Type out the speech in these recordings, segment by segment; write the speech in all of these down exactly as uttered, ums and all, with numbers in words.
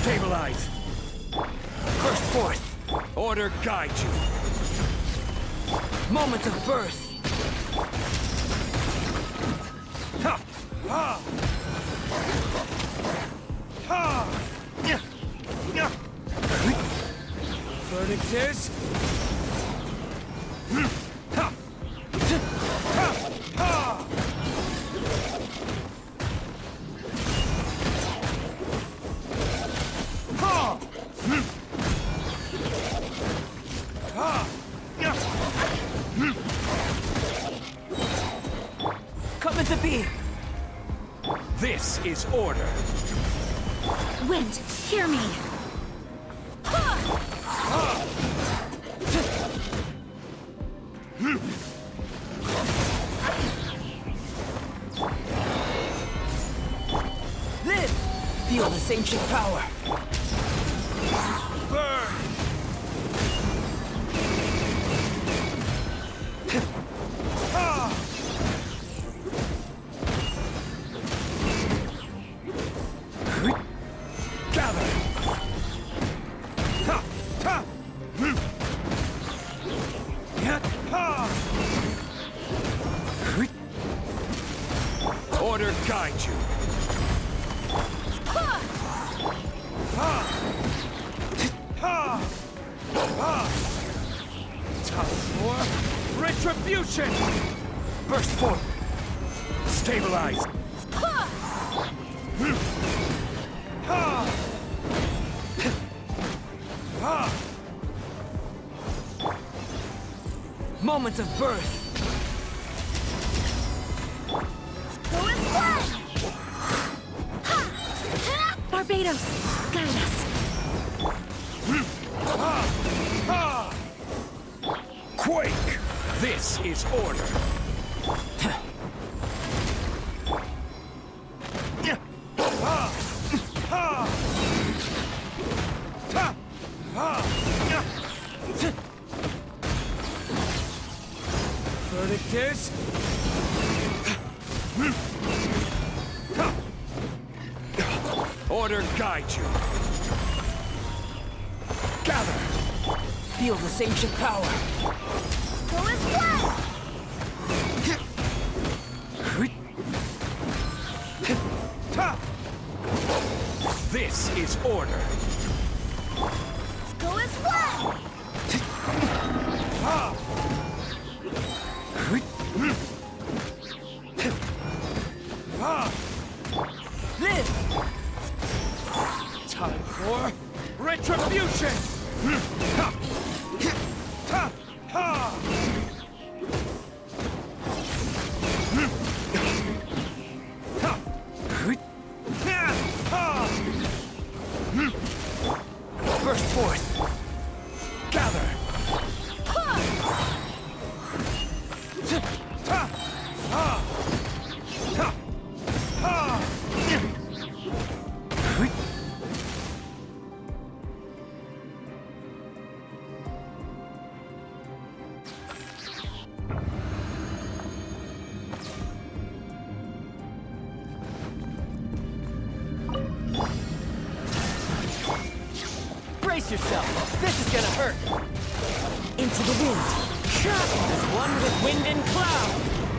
Stabilize. Burst forth. Order guide you. Moment of birth. Ha! Ha! Ha! Yeah! Yeah! Verdict is... Ha! Ha! Ha! Ha! Ha! Yeah! Come into being. This is order. Wind, hear me. Live! Feel this ancient power. Burn! Ha! Gather! Ha! Ha! Hmm. Yeah. Ha! Order guide you. Ha! Ha! Ha! Time for retribution! Burst forth. Stabilize. Ha! Ha! Ha! Moment of birth. Barbados, guide us. Ha! Ha! Quake! This is order. Ha! Ha! Ta! Ha! Verdict is... Ha! Order guide you. Gather. Feel this ancient power. Go as well. Ta! This is order. Go as well. Ha! Ha! Live! Time for retribution! Ha! Ta! Ha! Ha! Ha! Burst forth. Gather! Ta! Ha! Ta! Ha! Brace yourself. This is gonna hurt. Into the wind. As one with wind and cloud.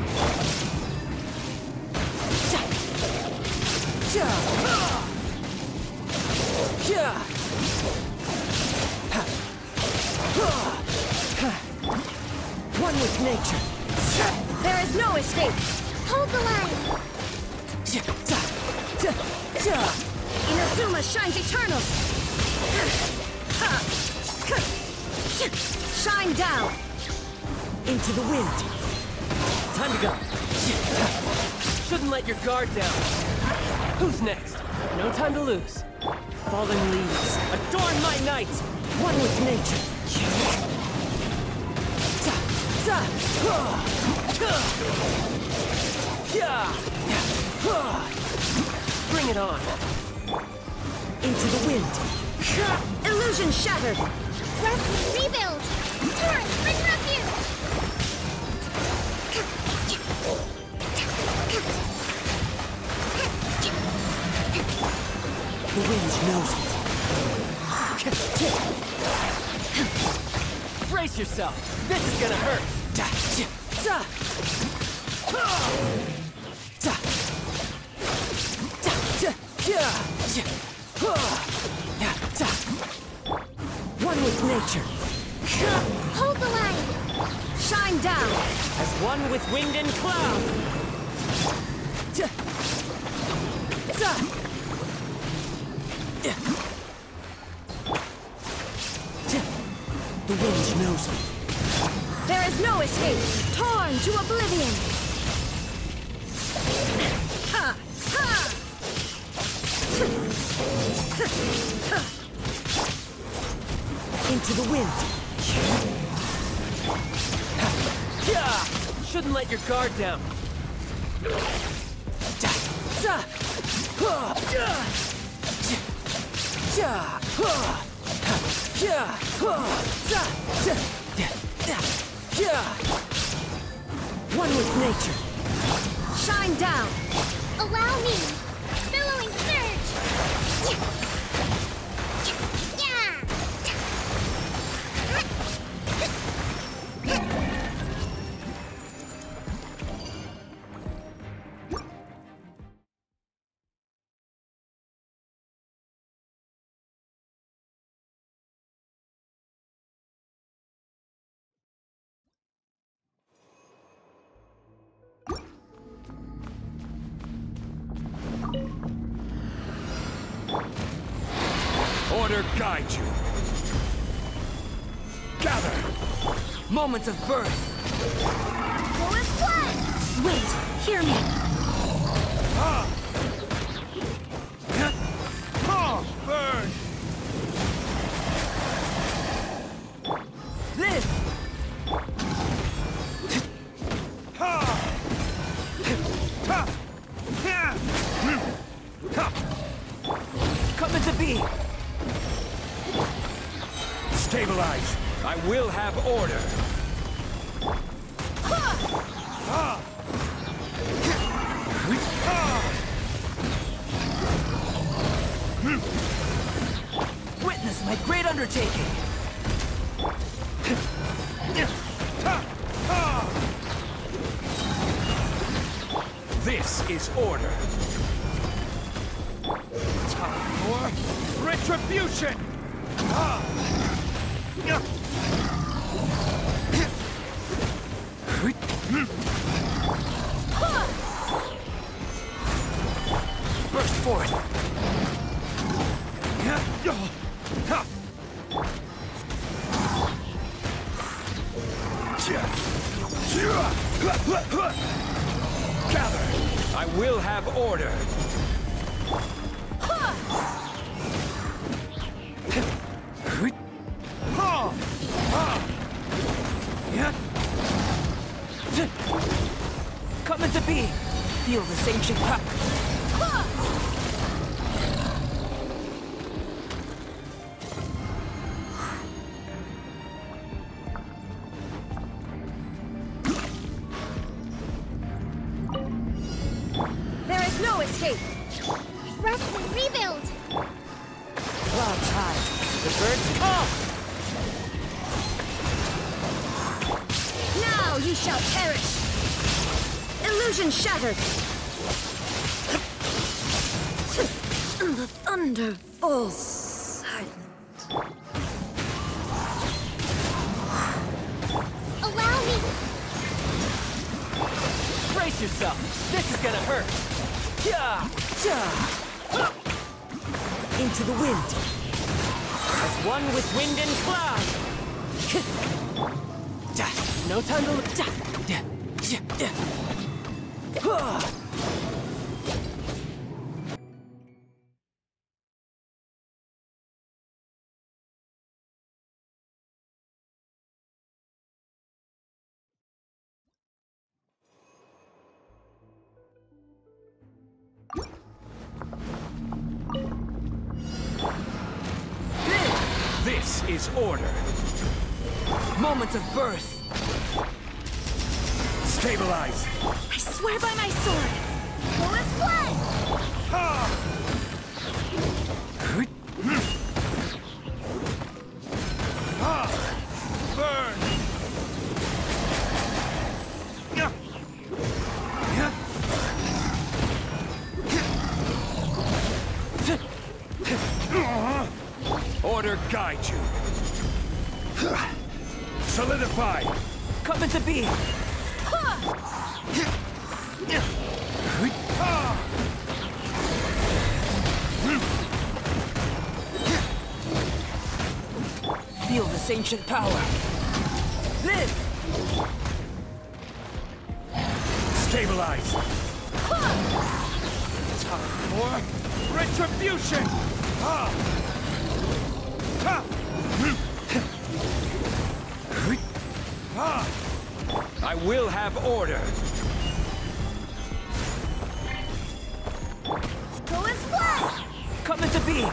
One with nature. There is no escape. Hold the line. Inazuma shines eternal. Shine down. Into the wind. Time to go. Shouldn't let your guard down. Who's next? No time to lose. Fallen leaves. Adorn my night. One with nature. Bring it on. Into the wind. Illusion shattered. Rest, rebuild. Turret, bring refuge. The wind knows it. Brace yourself. This is gonna hurt. One with nature. Hold the line. Shine down. As one with wind and cloud. The wind knows me. There is no escape. Torn to oblivion. Ha! Ha! Into the wind. Yeah! Shouldn't let your guard down. One with nature. Shine down. Allow me. Billowing surge. Yeah. Order guide you. Gather. Moments of birth. Lowest blood. Wait. Hear me. Ha! Ha! Burn! Live. Ha! Ha! Ha! Ha! Coming to be. Stabilize. I will have order. Ha! Ha! Witness my great undertaking. Ha! Ha! This is order. Time for retribution! Ha! Yeah. Burst forth. Gather! I will have order. Ha! Ha! Yeah. Coming to be. Feel this ancient power. There is no escape. Rest and rebuild. Clouds high. The birds come! Now you shall perish. Illusion shattered. The thunder falls silent. Allow me. Brace yourself. This is gonna hurt. Yeah. Yeah. Into the wind. As one with wind and cloud. No time to look. This is order. Moments of birth. Stabilize. I swear by my sword. Lowest blood. Ha! order guide you. Solidify! Coming to be! Feel this ancient power. Live! Stabilize! Time for retribution! Ah! Ha! Ah! I will have order! Go and splash! Coming to be!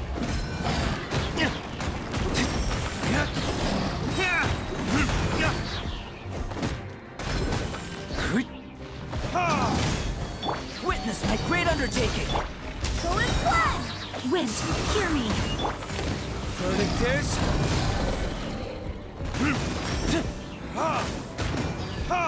Witness my great undertaking! Go and splash! Wind, hear me. Verdict Ha! Ha!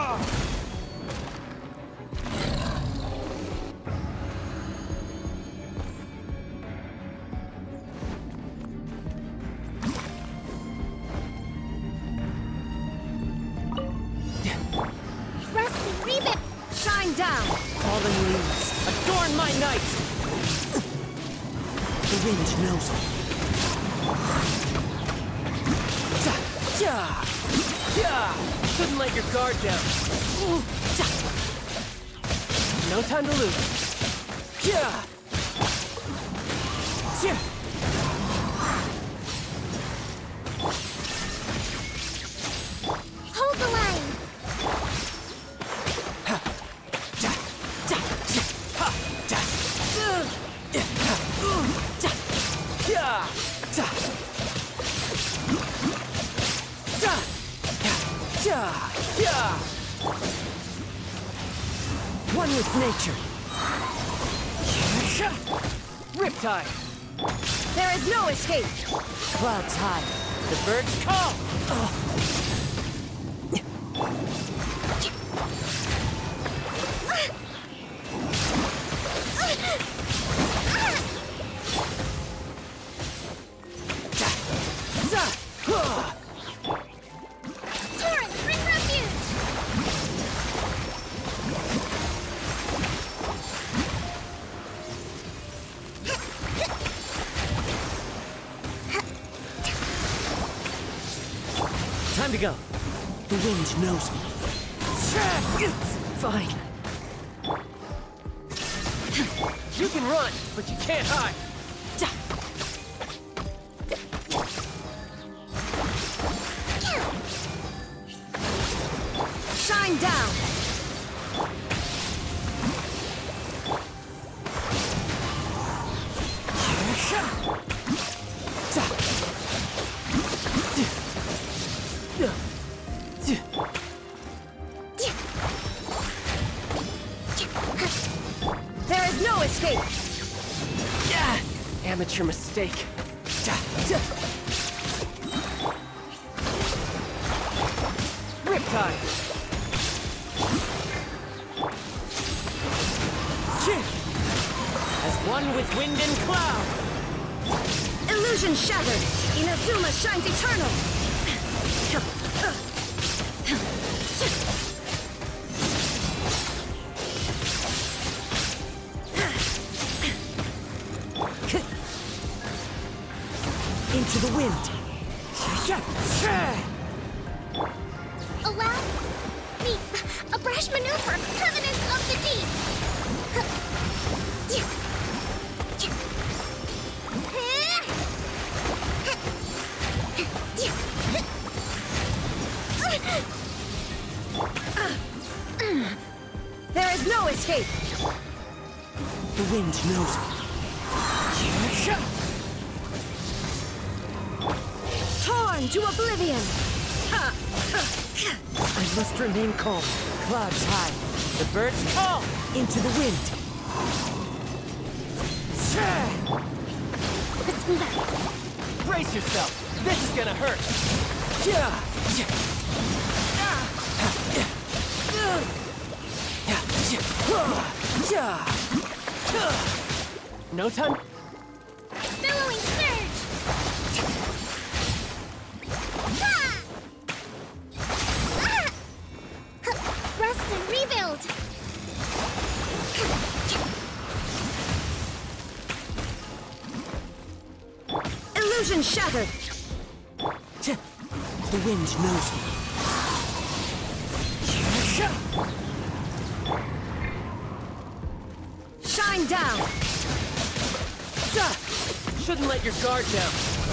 Rusty, rebuild! Shine down! Fallen leaves, adorn my night! The wind knows me. Yeah! Yeah! Couldn't let your guard down. No time to lose. Yeah! Yeah! Hold the line! One with nature. Riptide. There is no escape! Clouds high. The birds call. Torrent, bring refuge! Time to go. The wind knows me. Fine. You can run, but you can't hide. Shine down! There is no escape! Yeah! Amateur mistake. Riptide! As one with wind and cloud! Illusion shattered! Inazuma shines eternal! Into the wind! Allow me a brash maneuver, Covenant of the Deep! There is no escape! The wind knows me. Torn to oblivion! I must remain calm. Clouds high. The birds call. Into the wind. Let's move out. Brace yourself. This is gonna hurt. Yeah. No time. Billowing surge! Illusion shattered! The wind knows me. Shine down! Shouldn't let your guard down.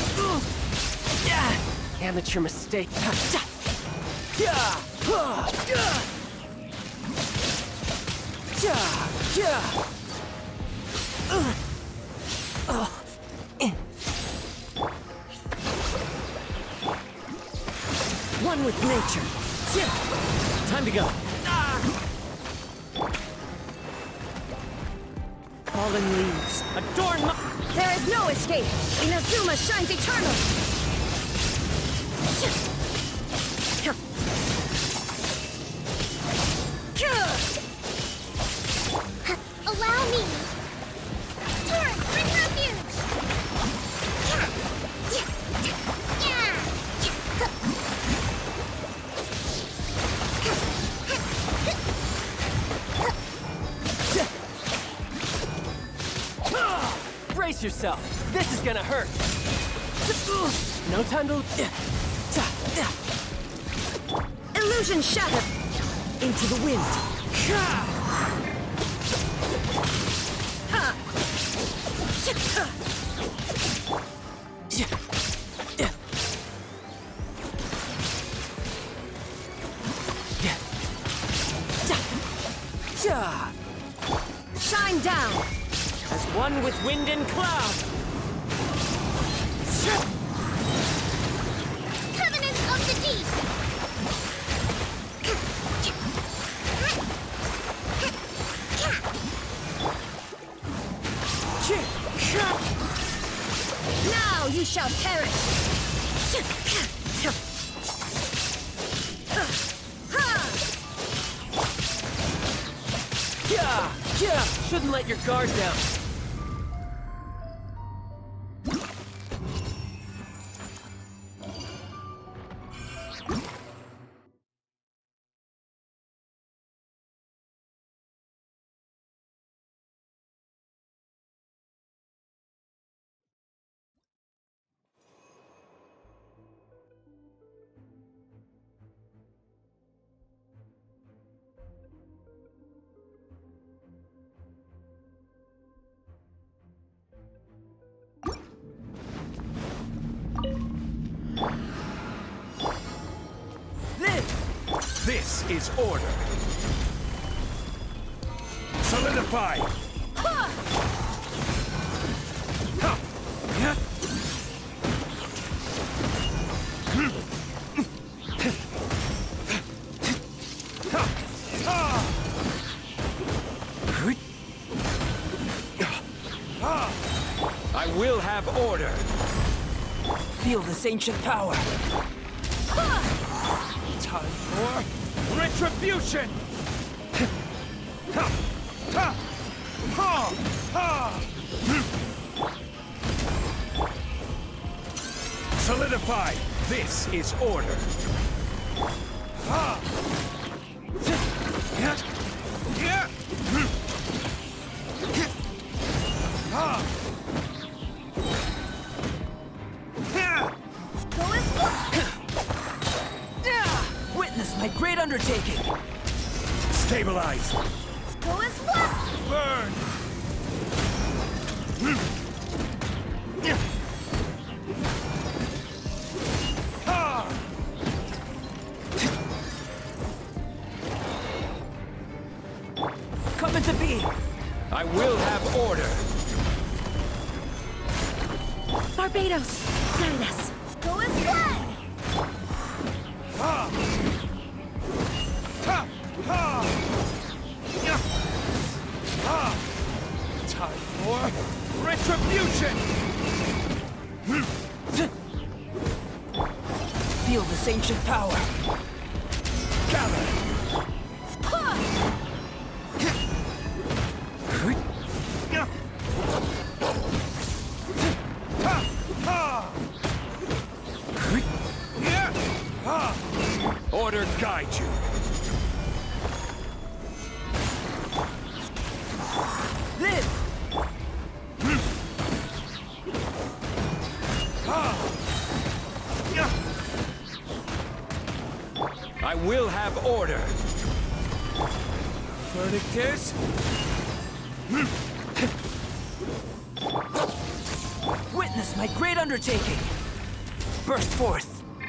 Amateur mistake. One with nature. Time to go. Fallen leaves. Adorn my... There is no escape! Inazuma shines eternal! Allow me! Turn! Bring refuge! Brace yourself. This is gonna hurt. No time to... Illusion shattered! Into the wind. Shine down! As one with wind and cloud. Covenant of the Deep! Now you shall perish! Yeah, yeah. Shouldn't let your guard down. This is order. Solidify. Ha! Yeah. I will have order. Feel this ancient power. Time for retribution! Ha! Ha! Ha! Ha! Solidify! This is order! Ha! Yeah! Yeah! Ha! Witness my great undertaking. Stabilize! Go as one! Burn! Ha! Come into being. I will have order! Barbados, guide us! Go as one! Ha! Ha! Ha! Yeah! Ha! Time for retribution! Feel this ancient power. Gather! Yeah! Ha! Ha! Yeah! Ha! Order guide you. Live! Ha! I will have order. Verdict is... Witness my great undertaking. Burst forth.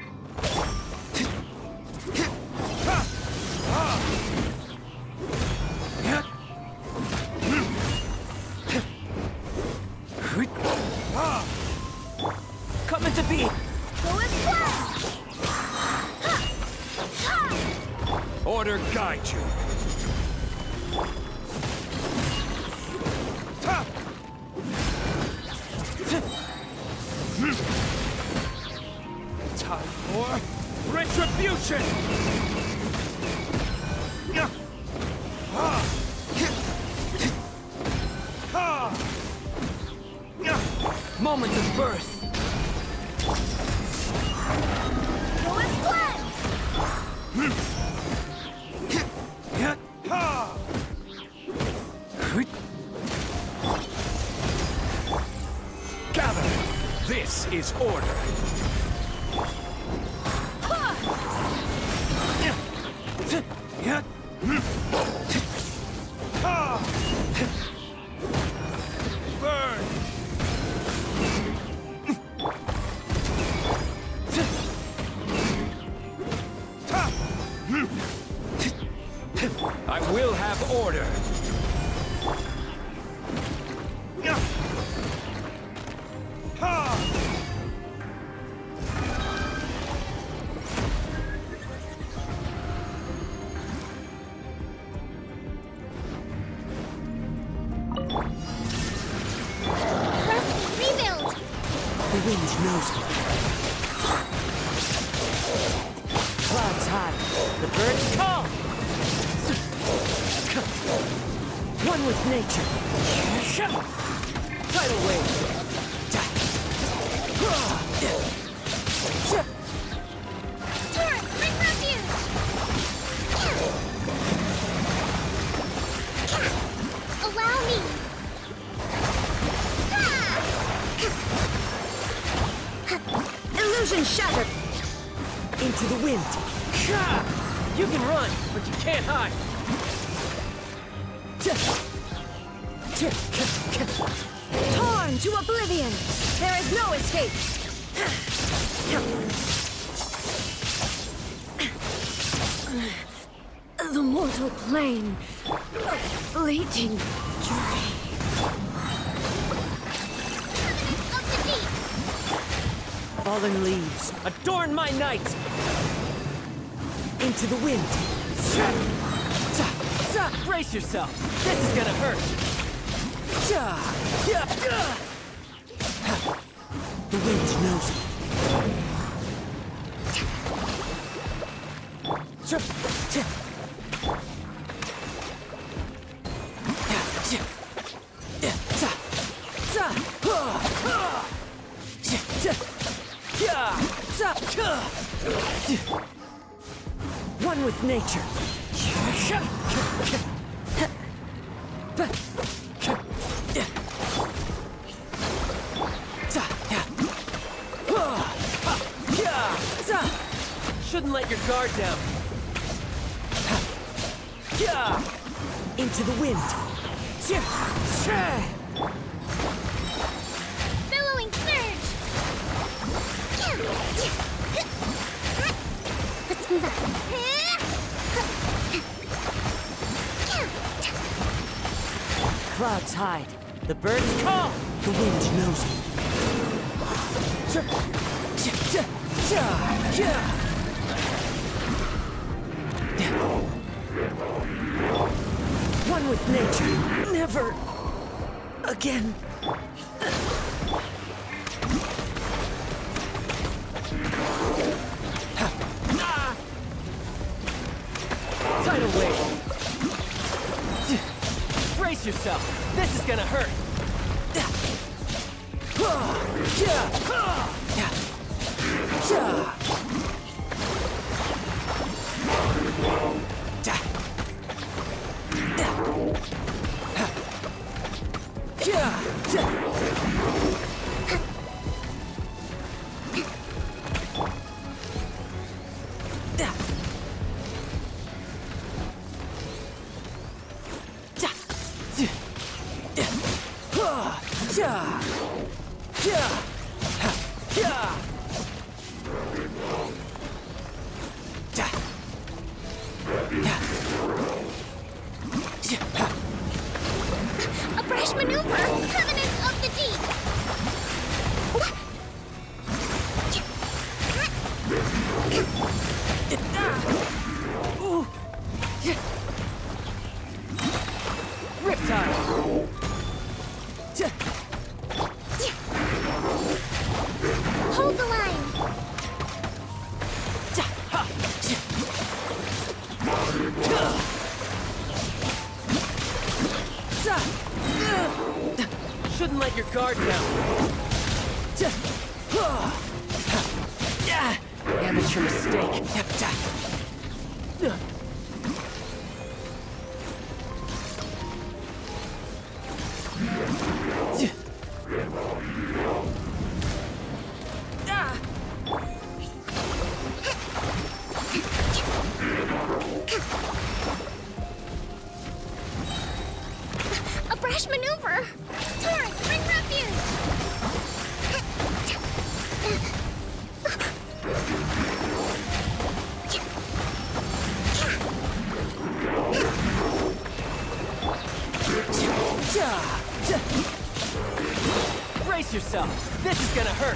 Coming to be. Go as planned! Order guide you. Time for retribution! Moment of birth. Go as planned! Gather! This is order. Burn! I will have order. Press rebuild! The wind knows me. Clouds high. The birds call. One with nature. Tidal wave. Turret, bring refuge! Allow me! Illusion shattered! Into the wind. You can run, but you can't hide. Torn to oblivion! There is no escape! The mortal plane of fleeting joy. Of the deep! Fallen leaves, adorn my night. Into the wind. Brace yourself. This is gonna hurt. The wind knows me. One with nature. Shouldn't let your guard down. Into the wind. Billowing surge! Let's move on. Clouds hide. The birds call. The wind knows me. One with nature. Never again. Tidal wave. Brace yourself. This is gonna hurt. Riptide! Hold the line! Shouldn't let your guard down. Amateur mistake. A brash maneuver! Torrent, bring refuge! Brace yourself. This is gonna hurt.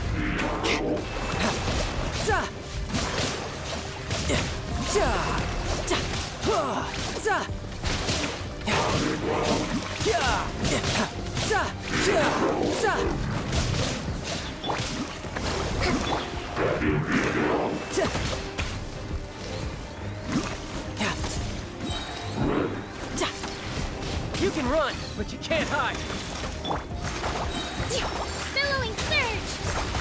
You can run, but you can't hide. Billowing surge!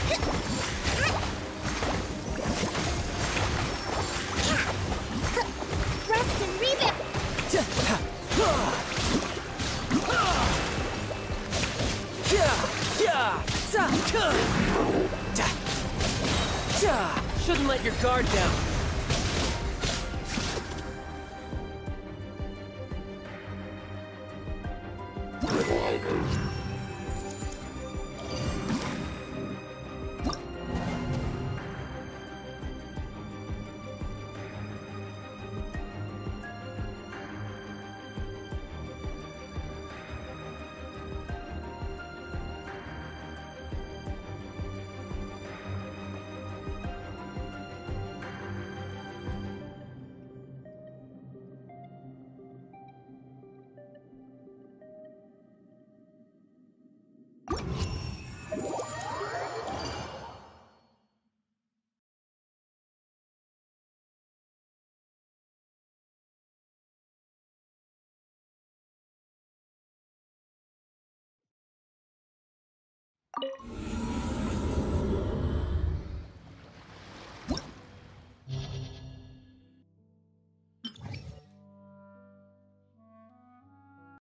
Rest and rebuild! Shouldn't let your guard down.